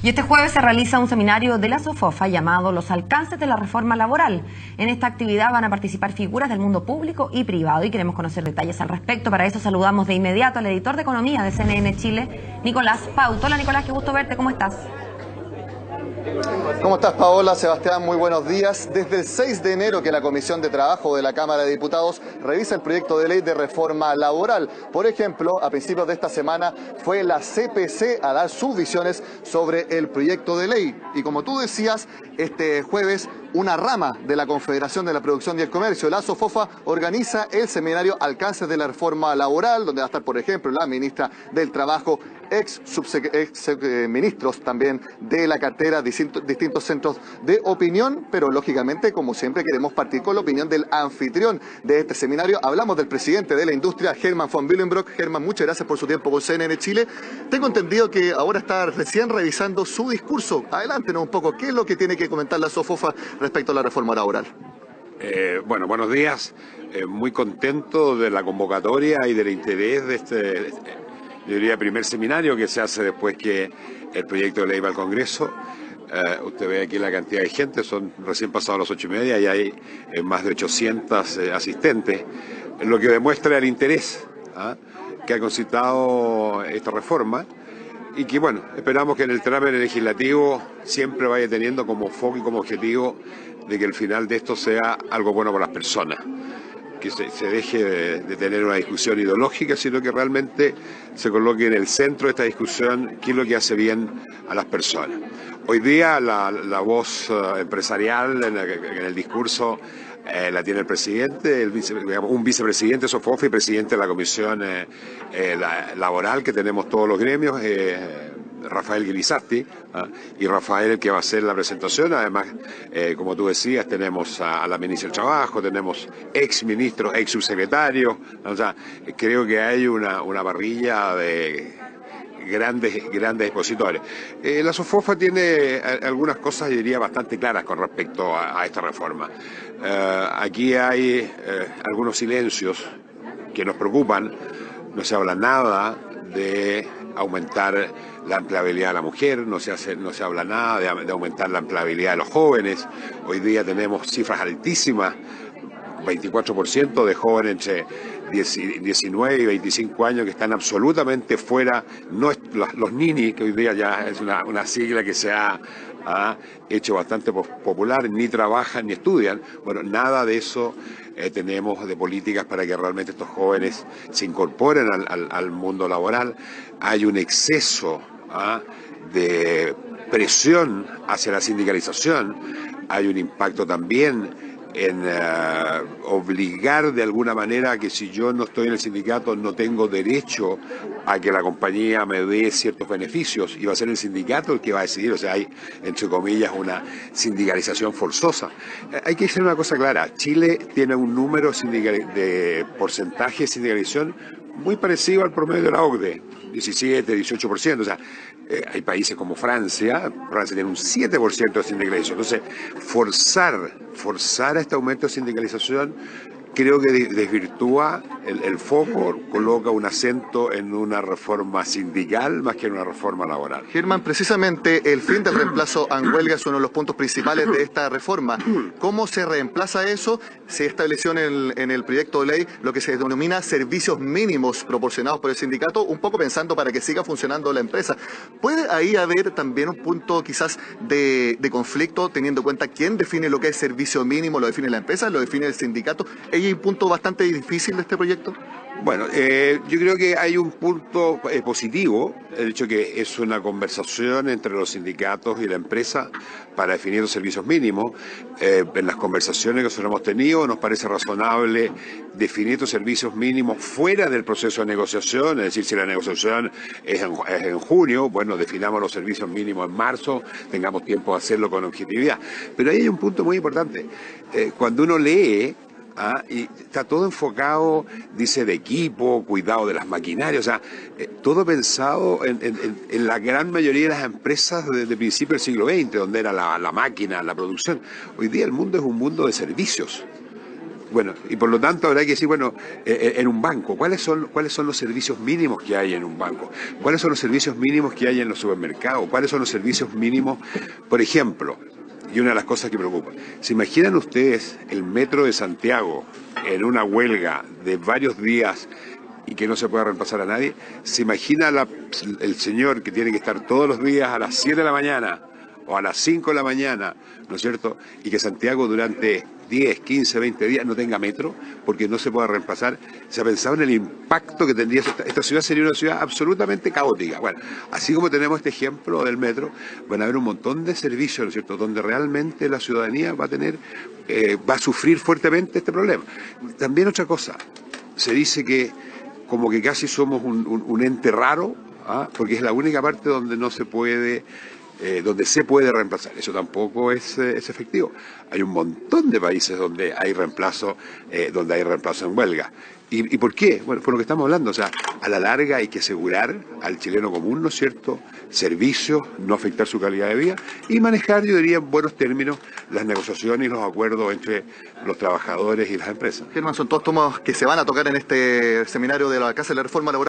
Y este jueves se realiza un seminario de la SOFOFA llamado Los alcances de la reforma laboral. En esta actividad van a participar figuras del mundo público y privado y queremos conocer detalles al respecto. Para eso saludamos de inmediato al editor de Economía de CNN Chile, Nicolás Pauto. Hola Nicolás, qué gusto verte, ¿cómo estás? ¿Cómo estás, Paola? Sebastián, muy buenos días. Desde el 6 de enero que la Comisión de Trabajo de la Cámara de Diputados revisa el proyecto de ley de reforma laboral. Por ejemplo, a principios de esta semana fue la CPC a dar sus visiones sobre el proyecto de ley. Y como tú decías, este jueves una rama de la Confederación de la Producción y el Comercio, la SOFOFA, organiza el seminario Alcances de la Reforma Laboral, donde va a estar, por ejemplo, la ministra del Trabajo, ex ministros también de la cartera, distintos centros de opinión, pero lógicamente, como siempre, queremos partir con la opinión del anfitrión de este seminario. Hablamos del presidente de la industria, Herman von Willenbrock. Herman, muchas gracias por su tiempo con CNN Chile. Tengo entendido que ahora está recién revisando su discurso. Adelántenos un poco, ¿qué es lo que tiene que comentar la SOFOFA respecto a la reforma laboral? Bueno, buenos días. Muy contento de la convocatoria y del interés de este, yo diría, primer seminario que se hace después que el proyecto de ley va al Congreso. Usted ve aquí la cantidad de gente, son recién pasados las 8:30 y hay más de 800 asistentes, lo que demuestra el interés que ha concitado esta reforma. Y que, bueno, esperamos que en el trámite legislativo siempre vaya teniendo como foco y como objetivo de que el final de esto sea algo bueno para las personas. Que se deje de tener una discusión ideológica, sino que realmente se coloque en el centro de esta discusión qué es lo que hace bien a las personas. Hoy día la voz empresarial en el discurso la tiene el presidente, un vicepresidente SOFOFA y presidente de la comisión laboral que tenemos todos los gremios, Rafael Guilizarti, y Rafael el que va a hacer la presentación. Además, como tú decías, tenemos a la ministra del Trabajo, tenemos ex ministros, ex subsecretarios. O sea, creo que hay una parrilla de grandes expositores. La SOFOFA tiene algunas cosas, yo diría, bastante claras con respecto a esta reforma. Aquí hay algunos silencios que nos preocupan. No se habla nada de aumentar la empleabilidad de la mujer, no se habla nada de aumentar la empleabilidad de los jóvenes. Hoy día tenemos cifras altísimas, 24% de jóvenes entre 19 y 25 años que están absolutamente fuera, no es, los nini, que hoy día ya es una sigla que se ha hecho bastante popular, ni trabajan ni estudian. Bueno, nada de eso tenemos de políticas para que realmente estos jóvenes se incorporen al mundo laboral. Hay un exceso de presión hacia la sindicalización, hay un impacto también en obligar de alguna manera que si yo no estoy en el sindicato no tengo derecho a que la compañía me dé ciertos beneficios y va a ser el sindicato el que va a decidir. O sea, hay, entre comillas, una sindicalización forzosa. Hay que decir una cosa clara, Chile tiene un número de porcentaje de sindicalización muy parecido al promedio de la OCDE, 17, 18%. O sea, hay países como Francia tiene un 7% de sindicalización. Entonces, forzar este aumento de sindicalización creo que desvirtúa el foco, coloca un acento en una reforma sindical más que en una reforma laboral. Herman, precisamente el fin del reemplazo en huelga es uno de los puntos principales de esta reforma. ¿Cómo se reemplaza eso? Se estableció en el proyecto de ley lo que se denomina servicios mínimos proporcionados por el sindicato, un poco pensando para que siga funcionando la empresa. ¿Puede ahí haber también un punto quizás de conflicto, teniendo en cuenta quién define lo que es servicio mínimo? ¿Lo define la empresa? ¿Lo define el sindicato? ¿Hay un punto bastante difícil de este proyecto? Bueno, yo creo que hay un punto positivo, el hecho que es una conversación entre los sindicatos y la empresa para definir los servicios mínimos. En las conversaciones que nosotros hemos tenido nos parece razonable definir estos servicios mínimos fuera del proceso de negociación, es decir, si la negociación es en junio, bueno, definamos los servicios mínimos en marzo, tengamos tiempo de hacerlo con objetividad. Pero ahí hay un punto muy importante. Cuando uno lee, y está todo enfocado, dice, de equipo, cuidado de las maquinarias, o sea, todo pensado en la gran mayoría de las empresas desde principios del siglo XX, donde era la máquina, la producción. Hoy día el mundo es un mundo de servicios. Bueno, y por lo tanto habrá que decir, bueno, en un banco, ¿cuáles son los servicios mínimos que hay en un banco? ¿Cuáles son los servicios mínimos que hay en los supermercados? ¿Cuáles son los servicios mínimos, por ejemplo? Y una de las cosas que preocupa, ¿se imaginan ustedes el metro de Santiago en una huelga de varios días y que no se pueda reemplazar a nadie? ¿Se imagina el señor que tiene que estar todos los días a las 7 de la mañana o a las 5 de la mañana, ¿no es cierto? Y que Santiago durante 10, 15, 20 días no tenga metro porque no se pueda reemplazar. ¿Se ha pensado en el impacto que tendría esta ciudad? Sería una ciudad absolutamente caótica. Bueno, así como tenemos este ejemplo del metro, van a haber un montón de servicios, ¿no es cierto?, donde realmente la ciudadanía va a sufrir fuertemente este problema. También otra cosa, se dice que como que casi somos un ente raro, ¿ah? Porque es la única parte donde no se puede, donde se puede reemplazar. Eso tampoco es efectivo. Hay un montón de países donde hay reemplazo en huelga. ¿Y por qué? Bueno, por lo que estamos hablando, o sea, a la larga hay que asegurar al chileno común, ¿no es cierto?, servicios, no afectar su calidad de vida y manejar, yo diría, en buenos términos, las negociaciones y los acuerdos entre los trabajadores y las empresas. Germán, son todos temas que se van a tocar en este seminario de la Casa de la Reforma Laboral.